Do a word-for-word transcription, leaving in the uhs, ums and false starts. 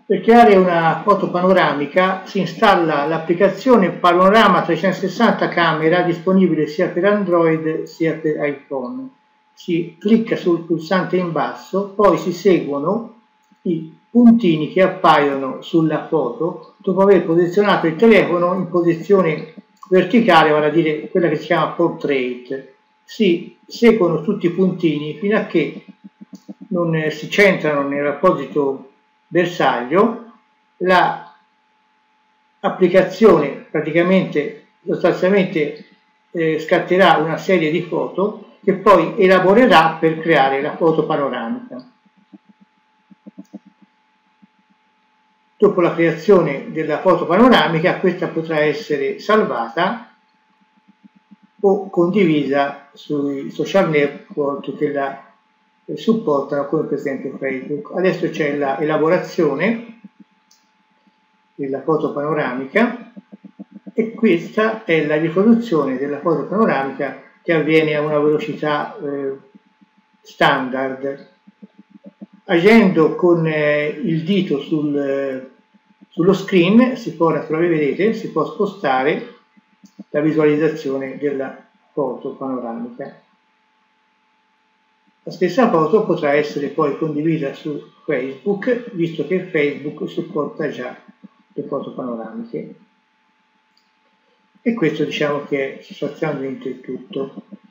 Per creare una foto panoramica si installa l'applicazione Panorama trecentosessanta Camera, disponibile sia per Android sia per iPhone. Si clicca sul pulsante in basso, poi si seguono i puntini che appaiono sulla foto dopo aver posizionato il telefono in posizione verticale, vale a dire quella che si chiama portrait. Si seguono tutti i puntini fino a che non si centrano nell'apposito bersaglio. La applicazione praticamente sostanzialmente eh, scatterà una serie di foto che poi elaborerà per creare la foto panoramica. Dopo la creazione della foto panoramica, questa potrà essere salvata o condivisa sui social network che la supportano, come per esempio Facebook. Adesso c'è l'elaborazione della foto panoramica e questa è la riproduzione della foto panoramica che avviene a una velocità eh, standard. Agendo con eh, il dito sul, eh, sullo screen si può, naturalmente vedete, si può spostare la visualizzazione della foto panoramica. La stessa foto potrà essere poi condivisa su Facebook, visto che Facebook supporta già le foto panoramiche. E questo diciamo che è sostanzialmente tutto.